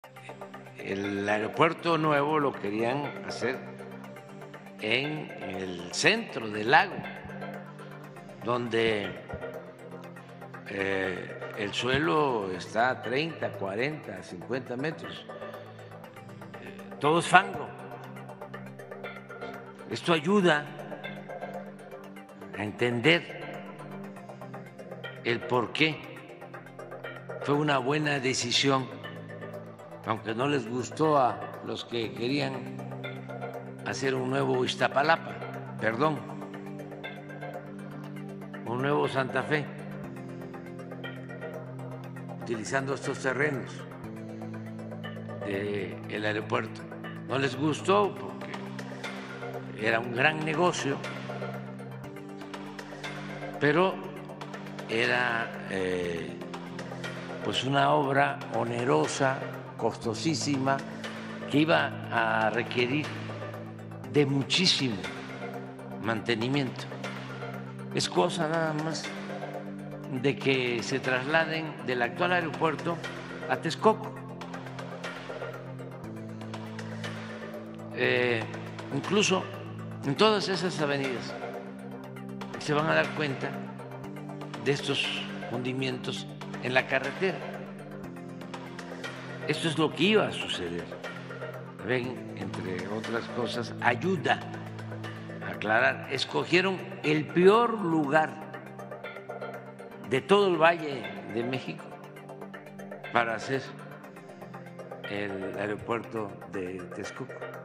El aeropuerto nuevo lo querían hacer en el centro del lago, donde el suelo está a 30, 40, 50 metros. Todo es fango. Esto ayuda a entender el por qué fue una buena decisión, aunque no les gustó a los que querían hacer un nuevo Iztapalapa, perdón, un nuevo Santa Fe, utilizando estos terrenos del aeropuerto. No les gustó porque era un gran negocio, pero era pues una obra onerosa, costosísima, que iba a requerir de muchísimo mantenimiento. Es cosa nada más de que se trasladen del actual aeropuerto a Texcoco. Incluso en todas esas avenidas se van a dar cuenta de estos hundimientos en la carretera. Esto es lo que iba a suceder. Ven, entre otras cosas, ayuda a aclarar. Escogieron el peor lugar de todo el Valle de México para hacer el aeropuerto de Texcoco.